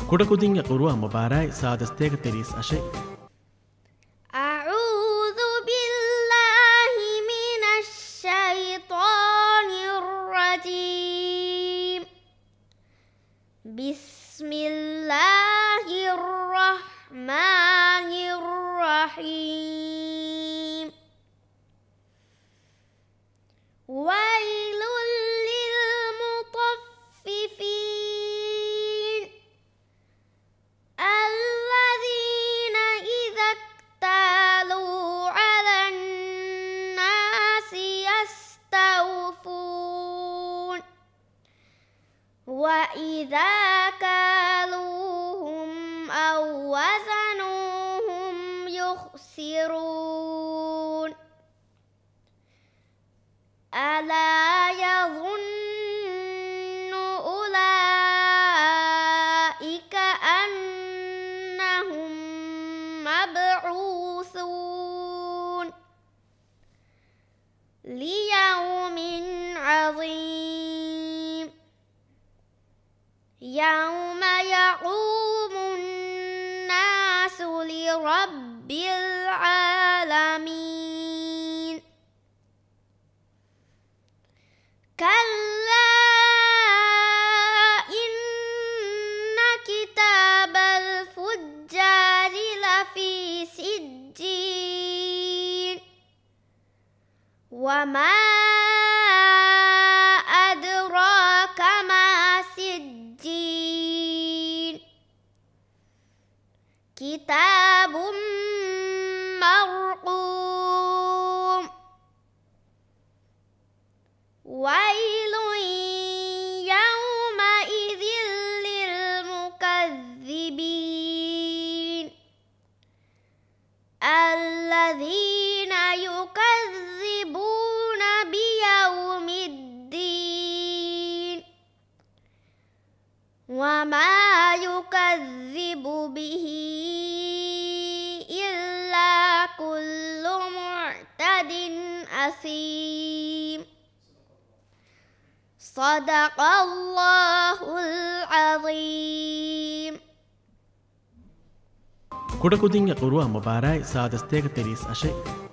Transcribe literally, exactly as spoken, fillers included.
ಕುಡಕುದಿಂಗ ಕುರುವ ಮುಬಾರಾಯ್ ಸಾದಸ್ತೇಗ ತೆರೀಸ್ ಅಶೆ أعوذ بالله من الشيطان الرجيم بسم الله الرحمن الرحيم ويل للمطففين الذين إذا اكتالوا على الناس يستوفون وإذا كالوهم أو وزنوهم يخسرون ألا يظن أولئك أنهم مبعوثون ليوم عظيم يوم يقوم الناس لرب العالمين كلا إن كتاب الفجار لفي سجين وما أدراك ما سجين كتاب مرقوم ويل يومئذ للمكذبين الذين يكذبون بيوم الدين وما يكذب به إلا كل معتد أثيم صدق الله العظيم ಕುಡಕುದಿಂಗ ಕುರುವ ಮುಬಾರಾಯ್ ಸಾದಸ್ತೇಗ ತೆರೀಸ್ ಅಶೆ